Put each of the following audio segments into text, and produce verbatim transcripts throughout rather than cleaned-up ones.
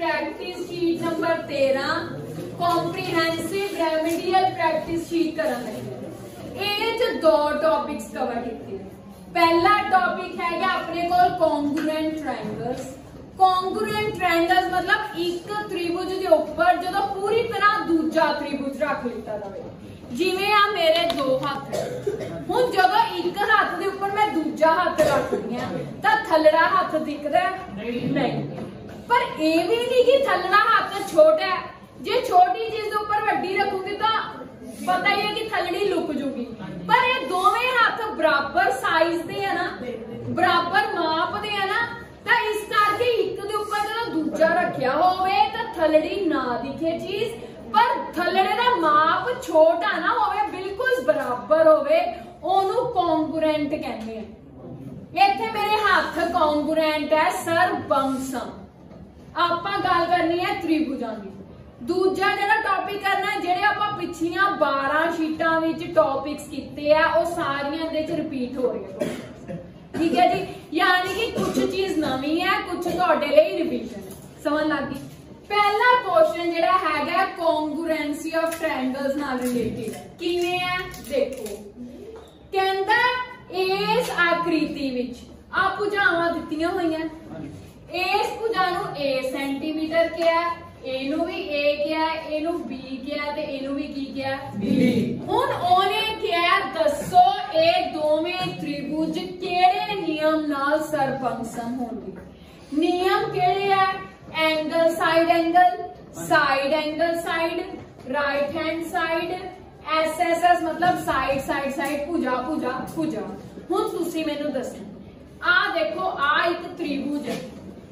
Practice sheet number तेरह comprehensive remedial practice sheet करन लगे। ये दो टॉपिक्स कवर किए। पहला टॉपिक है अपने को कॉन्ग्रुएंट ट्रायंगल्स। कॉन्ग्रुएंट ट्रायंगल्स मतलब एक त्रिभुज के ऊपर जो पूरी तरह दूजा त्रिभुज रख लिता जाए। जिवें आ मेरे दो हाथ है, हुण जदों एक हाथ दे उपर मैं दूजा हाथ रखदी हां तां थल्लड़ा हाथ दिखदा नहीं, पर ये भी नहीं कि थल्लड़ा हाथ छोटा है। जे छोटी चीज दे उपर वड्डी रखूंगी तां पता ही है कि थल्लड़ी लुक जूगी। पर ये दोवें हाथ बराबर साइज दे है ना, बराबर माप दे है ना, तां इस करके एक दे उपर जदों दूजा रखिया होवे तां थल्लड़ी ना दिखे चीज, पर थल्लड़े दा माप छोटा ना होवे, बिल्कुल बराबर होवे, ओनू कॉन्ग्रुएंट कहंदे आ। इत्थे मेरे हाथ कॉन्ग्रुएंट है सरबंसम। आपां गल करनी है त्रिभुजां दी। दूजा जिहड़ा टॉपिक करना है, जिहड़े आपां पिछलियां बारह शीटां विच टॉपिक्स कीते आ ओ सारियां दे च रिपीट हो रहे हैं। ठीक है जी, यानी कि कुछ चीज नवीं है, कुछ तुहाडे लई रिवीजन है। समझ लग गई? पहला क्वेश्चन जिहड़ा हैगा कॉन्ग्रुएंसी ऑफ ट्रायंगल्स नाल रिलेटेड है। किवें है देखो, कहंदा इस आकृति विच आ भुजावां दित्तियां होईयां। इस भुजा नूं a सेंटीमीटर किया, ए नूं भी a किया, ए नूं b किया ते ए नूं भी की किया b। हुण ओने किया दसो ए दोवें त्रिभुज किहड़े नियम नाल सरबंसम होणगे। नियम किहड़े है? Angle side angle, side angle side, right hand side, S S S मतलब साइड साइड साइड, भुजा भुजा भुजा। हुण तुसी मैनू दसो, आ देखो आ एक त्रिभुज है,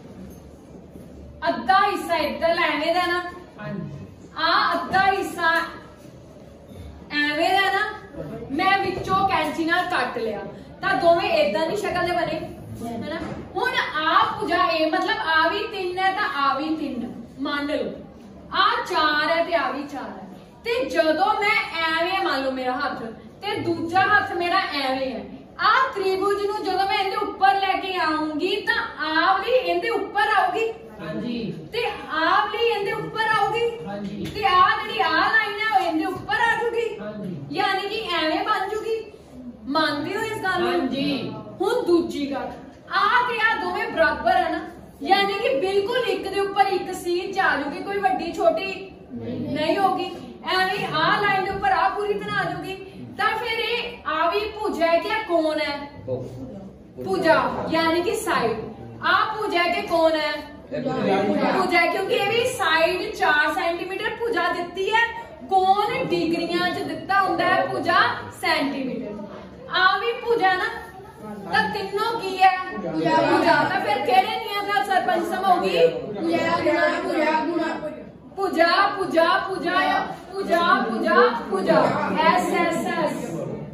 अद्धा हिस्सा इधर एवें दा ना, आ अद्धा हिस्सा एवें दा ना, मैं विचों कैंची नाल कट लिया तां दोवें इदां दी शक्ल दे बने है ना। हुण आ भुजा ए मतलब आ भी तीन है तां आ भी तीन मान लो, आ चार है ते आ भी चार है। ते जदों मैं एवें मान लो मेरा हाथ ते दूजा हाथ मेरा एवें है, आ त्रिभुज नूं जदों मैं इहदे उपर लेके आऊंगी तां आ वाली इहदे उपर आऊगी, हां जी, ते आ वाली इहदे उपर आऊगी, हां जी, ते आ जेहड़ी आ लाइन है ओ इहदे उपर आ जूगी, हां जी, यानी कि एवें बन जूगी। मानदे हो इस गल नूं? हां जी। हुण दूजी गल, आ ते आ दोवें बराबर है ना, यानी कि बिल्कुल एक दे ऊपर एक सीध आ जाऊगी, कोई वड्डी छोटी नहीं, नहीं होगी। एवें आ लाइन दे ऊपर आ पूरी तरह आ जाऊगी, तां फिर ये आ भी भुजा है क्या कौन है? भुजा यानी कि साइड। आ भुजा है कि कौन है? भुजा, क्योंकि ये भी साइड चार सेंटीमीटर भुजा दित्ती है, कौन डिग्रियां च दित्ता हुंदा है भुजा सेंटीमीटर। आ भी भुजा ना, तो तीनों की है भुजा, तो फिर केड़े नियम नाल सरबंसम होगी? भुजा भुजा भुजा भुजा भुजा भुजा, एस एस एस।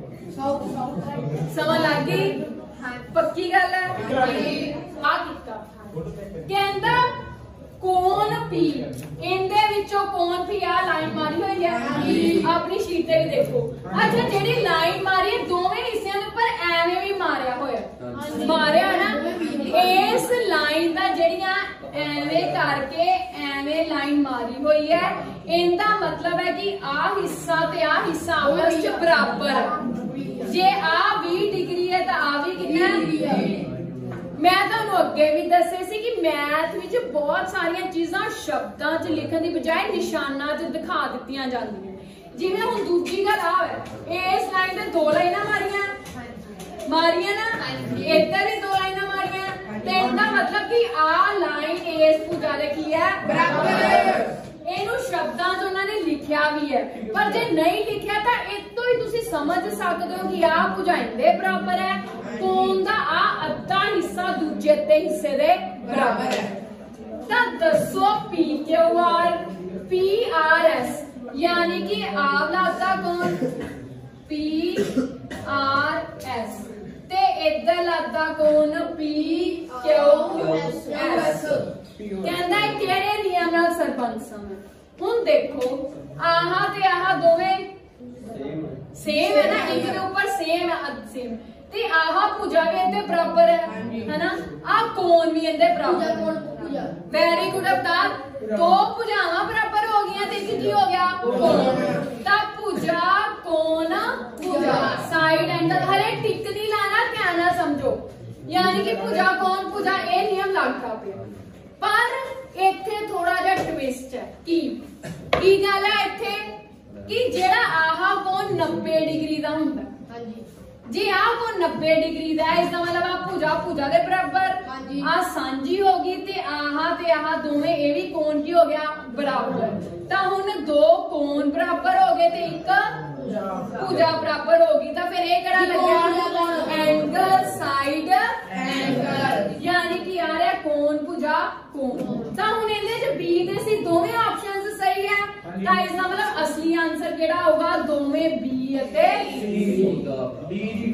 समझ लग गई? पक्की गल है? आ किता कहंदा कौन पी, इंदे विचों कौन पी आ लाइन मारी हुई है अपनी शीट ते भी देखो। अच्छा जेडी लाइन मारी है दोवें हिस्सियां दे उपर एवें भी मारिया होया, मारिया ना, इस लाइन दा जेड़ियां एवें करके एवें लाइन मारी हुई है, इनका मतलब है कि आ हिस्सा ते आ हिस्सा आपस च बराबर है। जे आ बीस डिग्री है तो आ भी कितना है? मैं तुहानू अगे भी दसे सी कि मैथ विच बहुत सारिया चीजां शब्दां च लिखण दी बजाय निशानां च दिखा दित्तियां जांदियां। जिवें हुण दूजी गल आ है, इस लाइन ते दो लाइनां मारियां मारियां ना, इधर भी दो लाइनां मारियां, ते इहदा मतलब कि आ लाइन इस भुजा दे की है बराबर। इहनू शब्दां च उन्होंने लिखिया भी है, पर जे नहीं लिखिया तो इतों ही तुसी समझ सकते हो कि आ भुजा इहदे बराबर है, कोण दा आ अद्धा हिस्सा दूजे ते हिस्से दे बराबर है। तां दसो P Q R P R S, यानी कि आवला अद्धा कौन? पी आर एस, ते इधर अद्धा कौन? P Q S. कहंदा किहड़े नियम नाल सरबंसम है? हुण देखो आहा ते आहा दोवें सेम है ना, एक दे ऊपर सेम है, सेम ਤੇ ਆਹ ਭੁਜਾ ਵੀ ਇਹਦੇ ਬਰਾਬਰ ਹੈ ਹੈਨਾ, ਆ ਕੋਣ ਵੀ ਇਹਦੇ ਬਰਾਬਰ। ਵੈਰੀ ਗੁੱਡ ਅਵਤਾਰ, ਦੋ ਭੁਜਾਵਾਂ ਬਰਾਬਰ ਹੋ ਗਈਆਂ ਤੇ ਇੱਕ ਕੀ ਹੋ ਗਿਆ ਕੋਣ। ਤਾਂ ਭੁਜਾ ਕੋਣ ਭੁਜਾ ਸਾਈਡ ਐਂਗਲ, ਹਲੇ ਟਿਕ ਨਹੀਂ ਲਾਣਾ, ਧਿਆਨ ਨਾਲ ਸਮਝੋ। यानी कि भुजा कौन भुजा ये नियम लगता पे, पर इत्थे थोड़ा जिहा ट्विस्ट है। की की गल है इत्थे कि जेड़ा आहा कौन नब्बे डिग्री दा हुंदा, हां जी जी आ कौन नब्बे डिग्री दा है, इसका मतलब आ भुजा भुजा दे बराबर, हां जी आ सांझी होगी ते आहा ते आहा दोवें ए भी कौन की हो गया बराबर। तां हुण दो कौन बराबर हो गए ते एक भुजा बराबर होगी। तो फिर ये केड़ा लग्या एंगल साइड एंगल, यानी कि आ रहा है कौन भुजा कौन। तो हुण इहदे च बी दे सी दोवें ऑप्शंस सही है, तो इसका मतलब असली आंसर केड़ा होगा दोवें बी अते सी।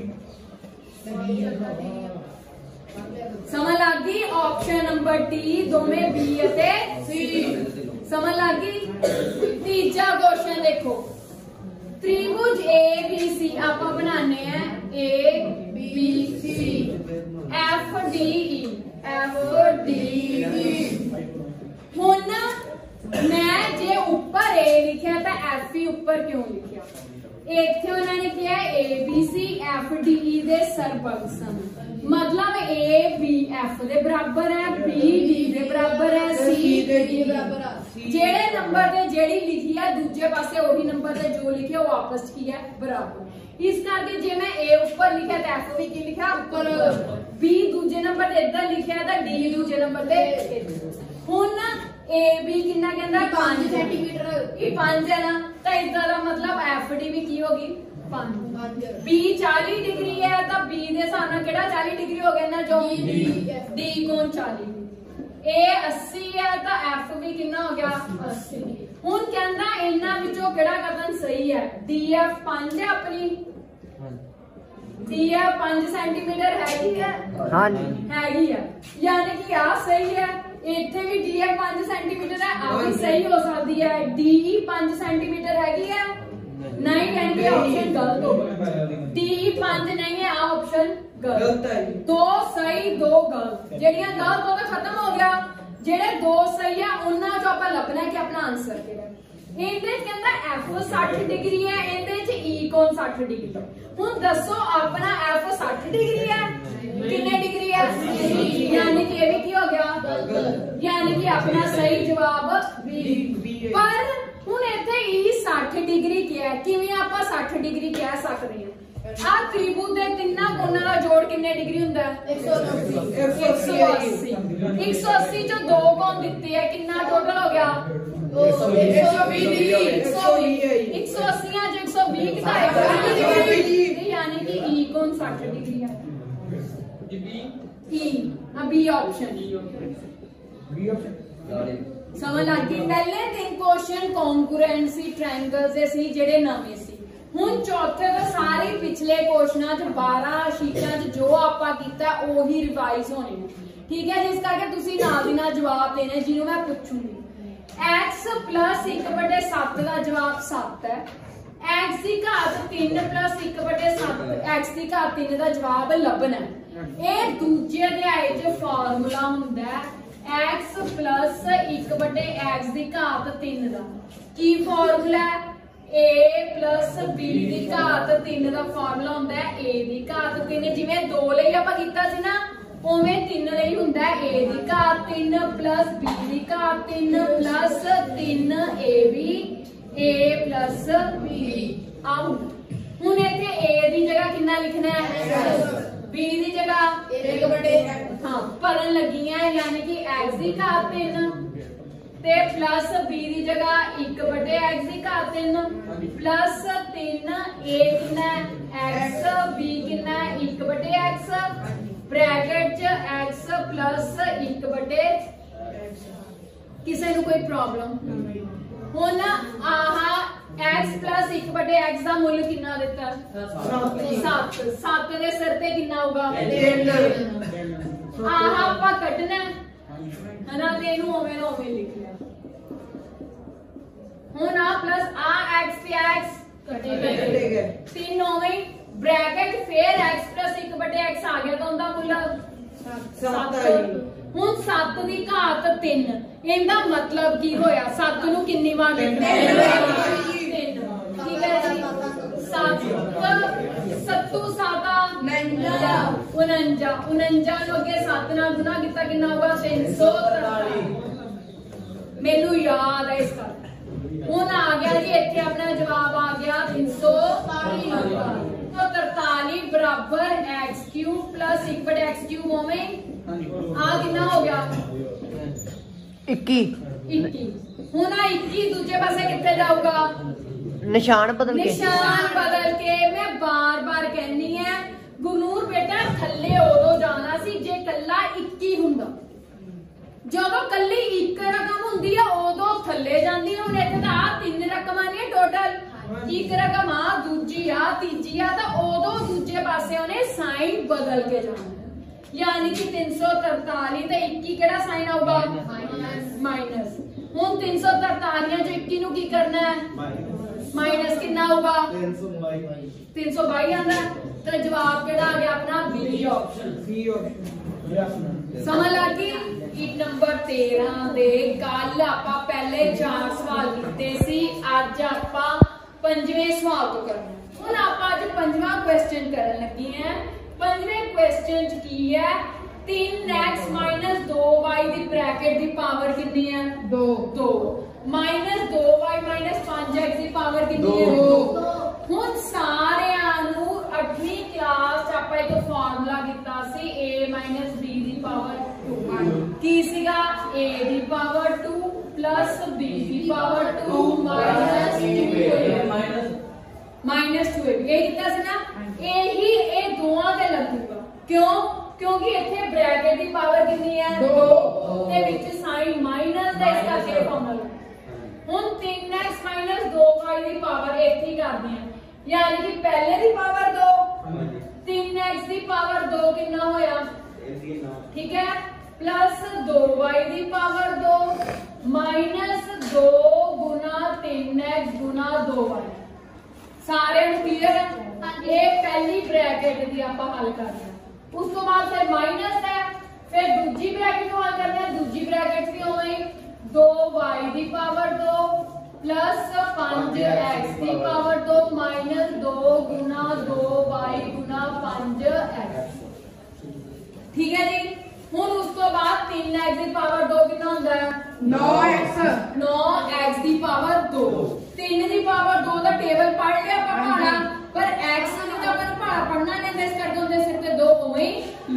समझ लग गई, ऑप्शन नंबर डी दोवें बी अते सी। समझ लग गई। तीजा क्वेश्चन देखो, त्रिभुज ए बी सी आप बनाने हैं, A B C F D E F D E. हुण मैं जे ऊपर ए लिखा तो एफ ही ऊपर क्यों लिखा, इत्थे उन्होंने किया A B C F D E दे सरबंध सन, मतलब ए बी एफ दे बराबर है, बी डी दे बराबर है, सी डी बराबर है। जेड़े नंबर दे जेड़ी लिखी है दूजे पासे वही नंबर दे जो लिखे वो आपस की है बराबर। इस करके जे मैं ए ऊपर लिखा तो एफ भी की लिखा ऊपर, बी दूजे नंबर ते इधर लिखा तो डी दूजे नंबर ते। हुण ए बी कितना कहंदा पांच सेंटीमीटर, ये पांच है ना, तो इसका दा मतलब एफ डी भी की होगी पांच। बी चालीस डिग्री है तो बी दे हिसाब नाल केड़ा चालीस डिग्री हो गया ना, जो डी कौन चालीस, ए अस्सी है तो एफ भी कितना हो गया अस्सी। हुण कहंदा इन्हां विचों केड़ा कदम सही है, डी एफ पांच है अपनी, डी एफ पांच सेंटीमीटर हैगी है, हां जी हैगी है, यानी कि आ सही है। इत्थे भी डी एफ पांच सेंटीमीटर है, आ भी सही हो सकती है, डी ई पांच सेंटीमीटर हैगी है नहीं, यानी कि ऑप्शन गलत हो गया, डी ई पांच नहीं है, आ ऑप्शन गलत है। दो सही दो गलत, जेड़ियां गलत हो तो खत्म हो गया, जेड़े दो सही है उन्हां चों आपां लभना है कि अपना आंसर किहड़ा। इहदे च कहंदा एफ साठ डिग्री है, इहदे च ई कौन साठ डिग्री। हुण दसो अपना एफ साठ डिग्री है, कितने डिग्री है, यानी कि ये भी की हो गया, यानी कि अपना सही जवाब बी। पर हुण इत्थे ई साठ डिग्री क्या है, किवें आपां साठ डिग्री कह सकदे हां। आ त्रिभुज दे तिन्ना कोणां दा जोड़ कितने डिग्री हुंदा है, एक सौ अस्सी। एक सौ अस्सी चों दो कोण दित्ते है, कितना टोटल हो गया एक सौ बीस डिग्री। एक सौ अस्सी चों एक सौ बीस डिग्री, यानी कि ई कोण साठ डिग्री है, ई बी ऑप्शन। समझ लग गई। पहले तीन क्वेश्चन कॉन्ग्रुएंसी ट्रायंगल्स दे सी जेडे नवे सी। हुण चौथे तो सारे पिछले क्वेश्चनां च बारह शीटां च जो आपां कीता ओही रिवाइज होने हैं, ठीक है। जिस करके तुसीं नाल दी नाल जवाब देने, जिन्हों मैं पूछूंगी x प्लस एक बटे सत्त का जवाब सत्त है, x की घात तीन प्लस एक बटे सत्त x की घात तीन का जवाब लभना है। ये दूजे अध्याय च फार्मूला हुंदा है x प्लस एक बटे x की घात तीन का। की फार्मूला है, a प्लस b की घात तीन का फार्मूला हुंदा है a की घात तीन, जिवें दो लई आपां कीता सी ना उवें तीन लई हुंदा है a की घात तीन प्लस b की घात तीन प्लस तीन a b a plus b। आओ हुण इत्थे a दी जगह कितना लिखना है, b दी जगह एक बटे हां भरन लगी है, यानी कि x की घात तीन ते प्लस b दी जगह एक बटे x की घात तीन प्लस तीन a कितना x b कितना एक बटे x ब्रैकेट च x प्लस एक बटे। किसी को कोई प्रॉब्लम हुण आहा x प्लस एक बटे x का मुल कितना दिता सत्त, सत्त के सिर पे कितना होगा आहा आपां कढना है ना, ते इहनूं उवें दा उवें लिख लिया। हुण आ प्लस आ x ते x कटे गए, तीन उवें ब्रैकेट फिर x प्लस एक बटे x आ गया तो उनका मुल सत्त ਹੁਣ सत्त ਦੀ घात तीन ਇਹਦਾ मतलब की होया सत्त ਨੂੰ किन्नी वार तीन ठीक है जी सत्त सत्तू साता उनंजा उनंजा उनंजा ਨੂੰ ਅੱਗੇ सत्त ਨਾਲ ਗੁਣਾ ਕੀਤਾ ਕਿੰਨਾ ਹੋਗਾ तीन सौ तरताली ਮੈਨੂੰ याद है इसका ਹੁਣ आ गया जी ਇੱਥੇ ਆਪਣਾ ਜਵਾਬ आ गया तीन सौ तरताली तो तरताली बराबर x क्यूब प्लस एक बटे x क्यूब होवे आ कितना हो गया इक्कीस इक्कीस ਹੁਣ ਆ इक्कीस दूजे पासे कितने जाऊगा निशान बदल के निशान बदल के मैं बार बार कहनी है गुरूर बेटा थल्ले उदो जाना सी जे कल्ला इक्की हुंदा ਜਦੋਂ ਕੱਲੀ ਇੱਕ ਰਕਮ ਹੁੰਦੀ ਆ ਉਦੋਂ ਥੱਲੇ ਜਾਂਦੀ ਹੁਣ ਇੱਥੇ ਤਾਂ ਆ ਤਿੰਨ ਰਕਮਾਂ ਨੇ ਟੋਟਲ ਇੱਕ ਰਕਮ ਆ ਦੂਜੀ ਆ ਤੀਜੀ ਆ ਤਾਂ ਉਦੋਂ ਦੂਜੇ ਪਾਸੇ ਉਹਨੇ ਸਾਈਨ ਬਦਲ ਕੇ ਜਾਣਾ यानी कि तीन सौ तरताली तो इक्की केड़ा साइन आऊगा माइनस हुन तीन सौ तरताली जो इक्की नु की करना है माइनस कितना होगा तीन सौ बाई आंदा तो जवाब केड़ा आ गया अपना बी ऑप्शन बी ऑप्शन समझ लगी एक नंबर तेरह दे कल आपां पहले चार सवाल कीते सी अज आपां पंजवें सवाल तो करना हुन आपां अज पंजवां क्वेश्चन करन लगे हैं पंजवें क्वेश्चन च की है तीन एक्स माइनस दो वाई दी ब्रैकेट दी पावर कितनी है दो दो माइनस दो वाई माइनस पांच एक्स दी पावर कितनी है दो हुन सारिਆਂ ਨੂੰ अठवीं क्लास च ਆਪਾਂ ਇੱਕ ਫਾਰਮੂਲਾ ਕੀਤਾ ਸੀ a माइनस b ਦੀ ਪਾਵਰ दो ਕੀ ਸੀਗਾ a ਦੀ ਪਾਵਰ दो प्लस b ਦੀ ਪਾਵਰ दो minus two minus minus two ये कितना ਸੀ ना यही ये दोवां ते लगूगा क्यों क्योंकि इथे ब्रैकेट दी पावर कितनी है दो ते विच साइन माइनस दा इसका के फॉर्मूला हुन तीन एक्स माइनस दो वाई दी पावर इथे ही करदे हैं यानी कि पहले दी पावर दो तीन एक्स दी पावर दो कितना होया ठीक है प्लस दो वाई दी पावर दो माइनस दो गुना तीन एक्स गुना दो वाई सारे क्लियर है ये पहली ब्रैकेट दी आपा हल करना उस तो बाद फिर माइनस है फिर दूजी ब्रैकेट को हल करना है दूजी ब्रैकेट भी होगी दो वाई दी पावर दो प्लस पांच एक्स दी पावर दो माइनस दो गुना दो वाई गुना पांच एक्स ठीक है जी हुन उस तो बाद तीन एक्स दी पावर दो कितना होता है नौ एक्स नौ एक्स दी पावर दो तीन दी पावर दो का टेबल पढ़ लिया पढ़ाना पर x ਨੂੰ जो अपन पढ़ा पढ़ना नहीं दस कर दो दस के दो होई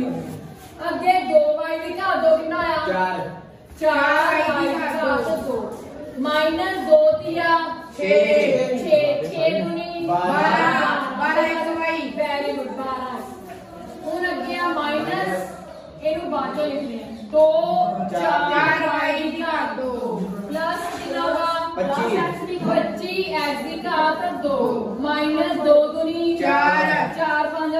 अगे दो y ਦੀ ਘਾਤ दो कितना आया चार चार y ਦੀ ਘਾत दो माइनस दो दिया छह छह छह दूनी बारह बारह x y वेरी गुड बारह ਹੁਣ ਅੱਗੇ आ माइनस ਇਹਨੂੰ ਬਾਅਦ ਚੋਂ ਲਿਖਦੇ ਆ दो चार y ਦੀ ਘਾਤ दो प्लस कितना होगा पच्चीस एक्स की घात दो माइनस दो दूनी चार चार पांच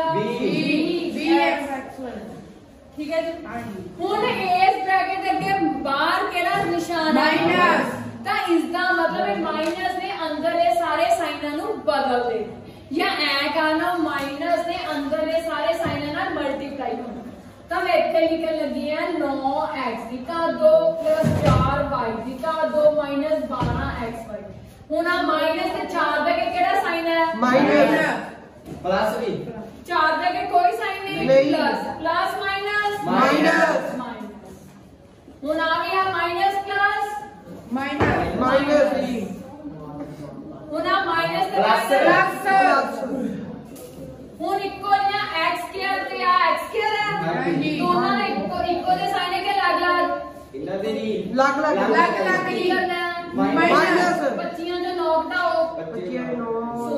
ठीक है हुन इस ब्रैकेट अगे बाहर केड़ा निशान माइनस ता इसका मतलब है माइनस ने अंदर ये सारे साइनां नु बदल दे या ऐ कहना माइनस ने अंदर ये सारे साइनां नाल मल्टीप्लाई होना तब इतने लिखन लगी है नौ एक्स की घात दो प्लस चार वाई की घात दो माइनस बारह एक्स वाई हुन आ माइनस ते चार दा के केड़ा साइन है माइनस प्लस भी चार दा के कोई साइन नहीं plus plus minus minus minus हुन आ गया माइनस प्लस माइनस माइनस हुन आ माइनस ते प्लस हुन इक्वल ना x स्क्वायर ते आ x स्क्वायर है दोनों ने इक्को इक्को दे साइन के अलग अलग इन्ना दे नहीं अलग अलग अलग अलग की करना है माइनस पच्चीस जो नौ घटाओ पच्चीस नौ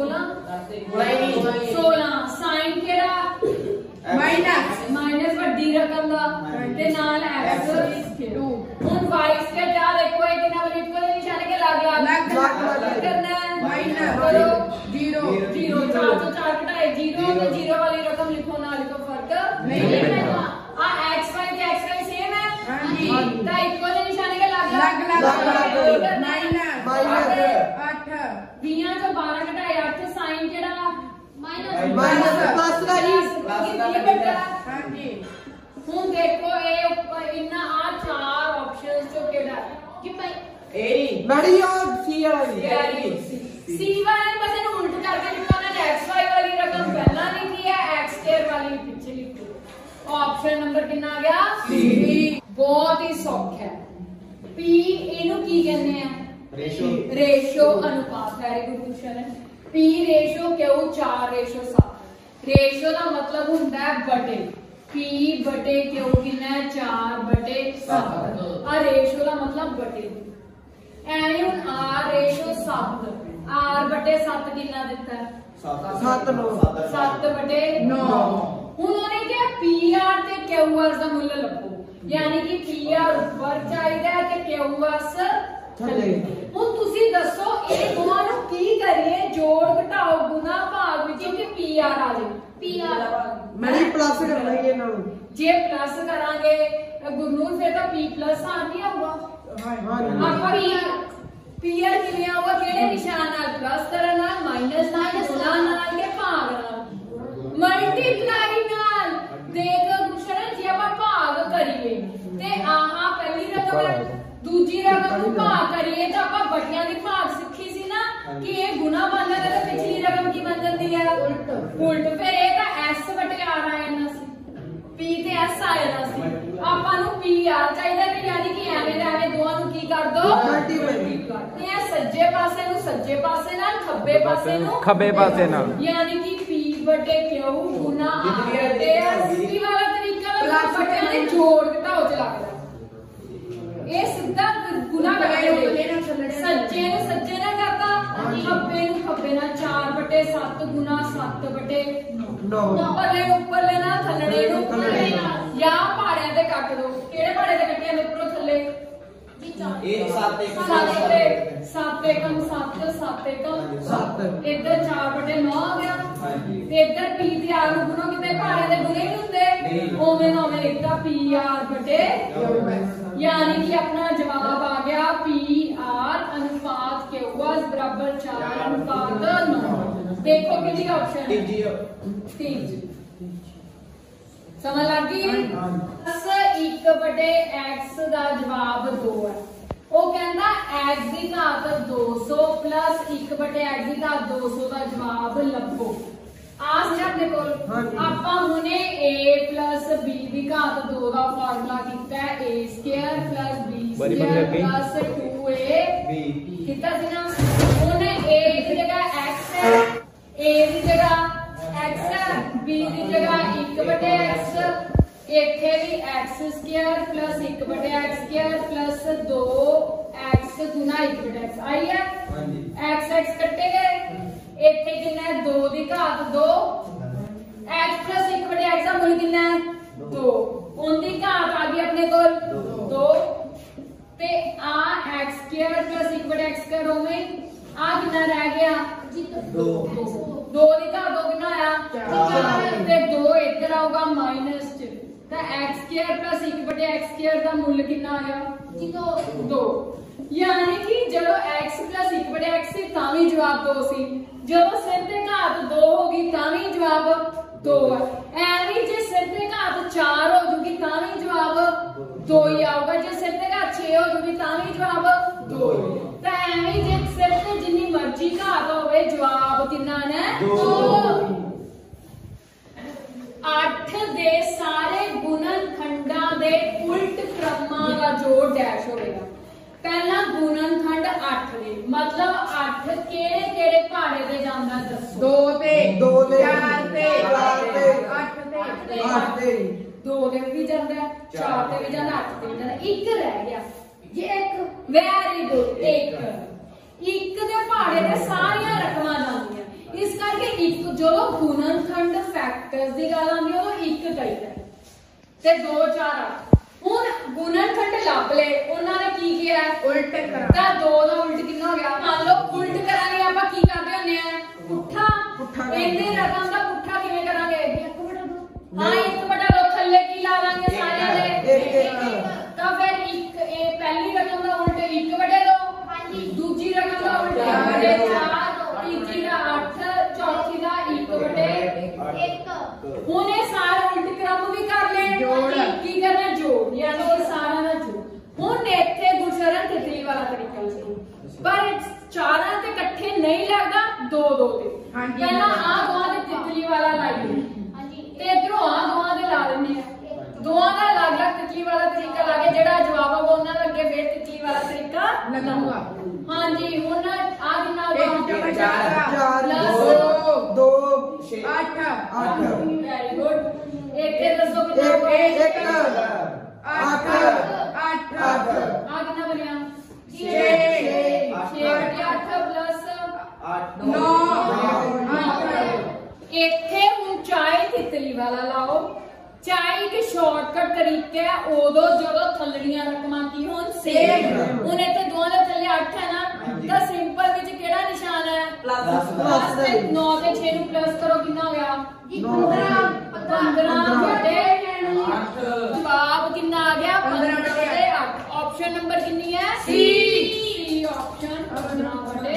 सोलह सोलह साइन केड़ा माइनस माइनस बड़ी रकम दा ते नाल x दो हुन y स्क्वायर जा देखो ये कितना बड़ी इक्वल निशान के अलग अलग करना है माइनस करो जीरो जीरो चार तो चार घटाए जीरो तो जीरो वाली रकम लिखो ना लिखो फर्क नहीं है आ x y के x y सेम है हां जी तो इक्वल निशान के अलग अलग माइनस माइनस आठ बीस तो बारह घटाए आठ साइन केड़ा ਮਾਈਨਸ ਪਲੱਸ ਦਾ ਜੀ ਹੁਣ ਦੇਖੋ ਇਹ ਉੱਪਰ ਇੰਨਾ ਆ ਚਾਰ ਆਪਸ਼ਨਸ ਚੋਂ ਕਿਹੜਾ ਕਿ ਭਾਈ ਏ ਮੈਡੀ ਉਹ ਸੀ ਵਾਲਾ ਜੀ ਸੀ ਵਾਲੇ ਬਸ ਇਹਨੂੰ ਉਲਟ ਕਰਕੇ ਲਿਖਣਾ ਹੈ x y ਵਾਲੀ ਰਕਮ ਪਹਿਲਾਂ ਲਿਖੀ ਹੈ x ਸਕੁਅਰ ਵਾਲੀ ਪਿੱਛੇ ਲਿਖੀ ਆਪਸ਼ਨ ਨੰਬਰ ਕਿੰਨਾ ਆ ਗਿਆ ਸੀ ਬਹੁਤ ਹੀ ਸੌਖਾ ਹੈ p ਇਹਨੂੰ ਕੀ ਕਹਿੰਦੇ ਆ रेशो रेशो अनुपात वेरी गुड क्वेश्चन है p रेशो क्यों चार रेशो सात रेशो का मतलब होता है बटे p बटे क्यों कितना है चार बटे सात आ रेशो का मतलब बटे एवं हुन r रेशो सात r बटे सात कितना देता है सात नौ सात बटे नौ हुन उन्होंने क्या pr ते qr का मूल्य लभो यानी कि pr ऊपर चाहिए ते qr ਹੁਣ ਤੁਸੀਂ ਦੱਸੋ ਇਹ ਦੋਵਾਂ ਨੂੰ ਕੀ ਕਰੀਏ ਜੋੜ ਘਟਾਓ ਗੁਣਾ ਭਾਗ ਵਿੱਚ ਕਿ ਪੀਆਰ ਆ ਜਾਏ ਪੀਆਰ ਮੈਡੀ ਪਲੱਸ ਕਰਨਾ ਹੀ ਇਹਨਾਂ ਨੂੰ ਜੇ ਪਲੱਸ ਕਰਾਂਗੇ ਗੁਰਨੂਰ ਫਿਰ ਤਾਂ p ਪਲੱਸ ਆ ਨਹੀਂ ਆਊਗਾ ਹਾਂ ਹਾਂ ਆਪਾਂ ਪੀਆਰ ਪੀਆਰ ਕਿਵੇਂ ਆਊਗਾ ਕਿਹੜੇ ਨਿਸ਼ਾਨ ਨਾਲ ਪਲੱਸ ਕਰਨ ਨਾਲ ਮਾਈਨਸ ਨਾਲ ਗੁਣਾ ਨਾਲ ਕੇ ਭਾਗ ਨਾਲ ਮਲਟੀਪਲਾਈ ਨਾਲ ਦੇਖ ਗੁਸ਼ਰਨ ਜੇ ਆਪਾਂ ਭਾਗ ਕਰੀਏ ਤੇ ਆਹਾ ਪਹਿਲੀ ਰਕਮ दूजी रकम को भाग करिए तो आप बटियां की भाग सीखी सी ना कि ये गुना बन जाता तो पिछली रकम की बन जाती है उल्ट उल्ट फिर ये तो s बटे r आया ना सी p ते s आया ना सी ਆਪਾਂ ਨੂੰ p r ਚਾਹੀਦਾ ਤੇ ਯਾਨੀ ਕਿ ਐਵੇਂ ਦਾ ਐਵੇਂ ਦੋਵਾਂ ਨੂੰ ਕੀ ਕਰ ਦੋ ਮਲਟੀਪਲਾਈ ਤੇ ਇਹ ਸੱਜੇ ਪਾਸੇ ਨੂੰ ਸੱਜੇ ਪਾਸੇ ਨਾਲ ਖੱਬੇ ਪਾਸੇ ਨੂੰ ਖੱਬੇ ਪਾਸੇ ਨਾਲ ਯਾਨੀ ਕਿ p ਬਟੇ q ਗੁਣਾ r ਤੇ s ਵਾਲਾ ਤਰੀਕਾ ਵਾ ਬਟਿਆਂ ਦੇ ਜੋੜ ਘਟਾਓ ਚ ਲੱਗਦਾ ਇਹ ਸਿੱਧਾ ਗੁਣਾ ਕਰਾਂਗੇ ਸੱਜੇ ਨੂੰ ਸੱਜੇ ਨਾਲ ਕਰਤਾ ਖੱਬੇ ਨੂੰ ਖੱਬੇ ਨਾਲ ਚਾਰ ਬਟੇ ਸੱਤ ਗੁਣਾ ਸੱਤ ਬਟੇ ਨੌ ਉੱਪਰਲੇ ਉੱਪਰਲੇ ਨਾਲ ਥੱਲੜੇ ਨੂੰ ਥੱਲੜੇ ਨਾਲ ਜਾਂ ਪਹਾੜਿਆਂ ਤੇ ਕੱਟ ਦੋ ਕਿਹੜੇ ਪਹਾੜੇ ਤੇ ਕੱਟਿਆ ਨੇ ਉੱਪਰੋਂ ਥੱਲੇ एक सात एक ਸੱਤ ਸੱਤ ਏਕਮ ਸੱਤ ਸੱਤ ਏਕਮ ਸੱਤ ਇੱਧਰ ਚਾਰ ਬਟੇ ਨੌ ਆ ਗਿਆ ਤੇ ਇੱਧਰ p ਤੇ r ਨੂੰ ਗੁਣੋ ਕਿਤੇ ਪਹਾੜਿਆਂ ਦੇ ਗੁਣੇ ਨਹੀਂ ਹੁੰਦੇ ਓਵੇਂ ਨਾ ਓਵੇਂ ਲਿਖਦਾ p r ਬਟੇ यानी कि अपना जवाब आ गया पी आर अनुपात के was बराबर चार अनुपात नौ देखो कितनी ऑप्शन तीन समझ लग गई दस एक बटे x का जवाब दो है वो कहता x की घात दो सौ प्लस एक बटे x की घात दो सौ का जवाब लभो ਆ ਸੀ ਆਪਣੇ ਕੋਲ ਆਪਾਂ ਹੁਣੇ a b ਦੀ ਘਾਤ ਦੋ ਦਾ ਫਾਰਮੂਲਾ ਕੀਤਾ ਹੈ a square b square plus two a b ਕੀਤਾ ਸੀ ਨਾ ਉਹਨੇ a ਦੀ ਜਗ੍ਹਾ x ਹੈ a ਦੀ ਜਗ੍ਹਾ x ਹੈ b ਦੀ ਜਗ੍ਹਾ ਇੱਕ ਬਟੇ x ਇੱਥੇ ਵੀ x ਸਕੁਅਰ ਪਲੱਸ ਇੱਕ ਬਟੇ x ਸਕੁਅਰ ਪਲੱਸ ਦੋ x ਗੁਣਾ ਇੱਕ ਬਟੇ x ਆਈ ਹੈ ਹਾਂਜੀ x x ਕੱਟੇ ਗਏ ਇੱਥੇ ਕਿੰਨਾ ਹੈ ਦੋ ਦੀ ਘਾਤ ਦੋ x plus ਇੱਕ ਬਟੇ x ਦਾ ਮੁੱਲ ਕਿੰਨਾ ਹੈ ਦੋ ਉਹਦੀ ਘਾਤ ਆ ਗਈ ਆਪਣੇ ਕੋਲ ਦੋ ਤੇ ਆ x ਸਕੁਅਰ plus ਇੱਕ ਬਟੇ x ਸਕੁਅਰ ਹੋਵੇ ਆ ਕਿੰਨਾ ਰਹਿ ਗਿਆ ਦੋ ਦੋ ਦੀ ਘਾਤ ਦੋ ਕਿੰਨਾ ਆਇਆ ਚਾਰ ਤੇ ਦੋ ਇੱਧਰ ਆਊਗਾ ਮਾਈਨਸ ਚ ਤਾਂ x ਸਕੁਅਰ plus ਇੱਕ ਬਟੇ x ਸਕੁਅਰ ਦਾ ਮੁੱਲ ਕਿੰਨਾ ਆਇਆ ਜੀ ਦੋ ਦੋ यानी कि जब x plus एक बटे x से तावी जवाब दो सी जब सिर ते घात दो होगी तावी जवाब दो है एवं जे सिर ते घात चार हो जूगी तावी जवाब दो ही आऊगा जे सिर ते घात छह हो जूगी तावी जवाब दो तो एवं जे सिर ते जिन्नी मर्जी घात होवे जवाब कितना ने दो आठ दे सारे गुणनखंडां दे उल्ट क्रमां दा जोड़ डैश होवेगा पहला गुणनखंड आठ दे मतलब आठ केड़े केड़े पहाड़े ते जांदा दसो दो ते दो ते चार ते चार ते आठ ते आठ ते दो ते भी जांदा चार ते भी जांदा आठ ते भी जांदा एक रह गया ये एक वेरी गुड एक एक दे पहाड़े ते सारियां रकमां जांदियां इस करके एक जो गुणनखंड फैक्टर्स दी गल आंदी ओह एक कहीदा ते दो चार आठ ਹੁਣ ਗੁਣਨਖੰਡ ਲੱਭ ਲੈ ਉਹਨਾਂ ਨੇ ਕੀ ਕਿਹਾ ਉਲਟ ਕਰਾ ਤਾਂ ਦੋ ਦਾ ਉਲਟ ਕਿੰਨਾ ਹੋ ਗਿਆ ਮੰਨ ਲਓ ਉਲਟ ਕਰਾਂਗੇ ਆਪਾਂ ਕੀ ਕਰਦੇ ਹੁੰਦੇ ਆ ਪੁੱਠਾ ਇਹਦੇ ਰਕਮ ਦਾ ਪੁੱਠਾ ਕਿਵੇਂ ਕਰਾਂਗੇ ਇੱਕ ਬਟਾ ਦੋ ਹਾਂ ਇੱਕ ਬਟਾ ਦੋ ਥੱਲੇ ਕੀ ਲਾ ਲਾਂਗੇ ਸਾਰਿਆਂ ਦੇ ਤਾਂ ਫਿਰ ਇੱਕ ਇਹ ਪਹਿਲੀ ਰਕਮ ਦਾ ਉਲਟ ਇੱਕ ਬਟੇ ਦੋ ਹਾਂਜੀ ਦੂਜੀ ਰਕਮ ਦਾ ਉਲਟ ਇੱਕ ਬਟੇ ਚਾਰ ਤੀਜੀ ਦਾ ਅੱਠ ਚੌਥੀ ਦਾ ਇੱਕ ਬਟੇ ਵਾਲਾ ਤਰੀਕਾ ਸੀ ਪਰ ਚਾਰਾਂ ਤੇ ਇਕੱਠੇ ਨਹੀਂ ਲੱਗਦਾ ਦੋ ਦੋ ਤੇ ਪਹਿਲਾਂ ਆ ਦੋਵਾਂ ਦੇ ਤਿਤਲੀ ਵਾਲਾ ਲਾਈਏ ਤੇ ਇਧਰੋਂ ਆ ਦੋਵਾਂ ਦੇ ਲਾ ਦਿੰਦੇ ਆ ਦੋਵਾਂ ਦਾ ਅਲੱਗ ਅਲੱਗ ਤਿਤਲੀ ਵਾਲਾ ਤਰੀਕਾ ਲਾ ਕੇ ਜਿਹੜਾ ਜਵਾਬ ਆਊਗਾ ਉਹਨਾਂ ਦਾ ਅੱਗੇ ਫੇਰ ਤਿਤਲੀ ਵਾਲਾ ਤਰੀਕਾ ਲੱਗੂਗਾ ਹਾਂਜੀ ਹੁਣ ਆ ਕਿੰਨਾ ਹੋਗਾ ਚਾਰ Plus ਦੋ ਛੇ ਅੱਠ ਅੱਠ ਵੈਰੀ ਗੁੱਡ ਇੱਕ ਇਹ ਦੱਸੋ ਕਿੰਨਾ ਇੱਕ ਹੋਗਾ ਇੱਕ ਅੱਠ ਅੱਠ ਅੱਠ ਆ ਕਿੰਨਾ ਬਣਿਆ ਛੇ ਛੇ ਅੱਠ ਪਲੱਸ ਅੱਠ ਨੌ ਇੱਥੇ ਹੁਣ ਚਾਹੇ ਤਿਤਲੀ ਵਾਲਾ ਲਾਓ ਚਾਹੇ ਕਿ ਸ਼ਾਰਟਕਟ ਤਰੀਕੇ ਆ ਉਦੋਂ ਜਦੋਂ ਥੱਲੜੀਆਂ ਰਕਮਾਂ ਕੀ ਹੋਣ ਸੇਮ ਹੁਣ ਇੱਥੇ ਦੋਵਾਂ ਦੇ ਥੱਲੇ ਅੱਠ ਹੈ ਨਾ ਤਾਂ ਸਿੰਪਲ ਵਿੱਚ ਕਿਹੜਾ ਨਿਸ਼ਾਨ ਹੈ ਪਲੱਸ ਤੇ ਨੌ ਤੇ ਛੇ ਨੂੰ ਪਲੱਸ ਕਰੋ ਕਿੰਨਾ ਹੋ ਗਿਆ ਪੰਦਰਾਂ ਬਟੇ ਅੱਠ ਜਵਾਬ ਕਿੰਨਾ ਆ ਗਿਆ ਪੰਦਰਾਂ ਬਟੇ ਅੱਠ ਆਪਸ਼ਨ ਨੰਬਰ ਕਿੰਨੀ ਹੈ ਸੀ ਸੀ ਆਪਸ਼ਨ ਪੰਦਰਾਂ ਬਟੇ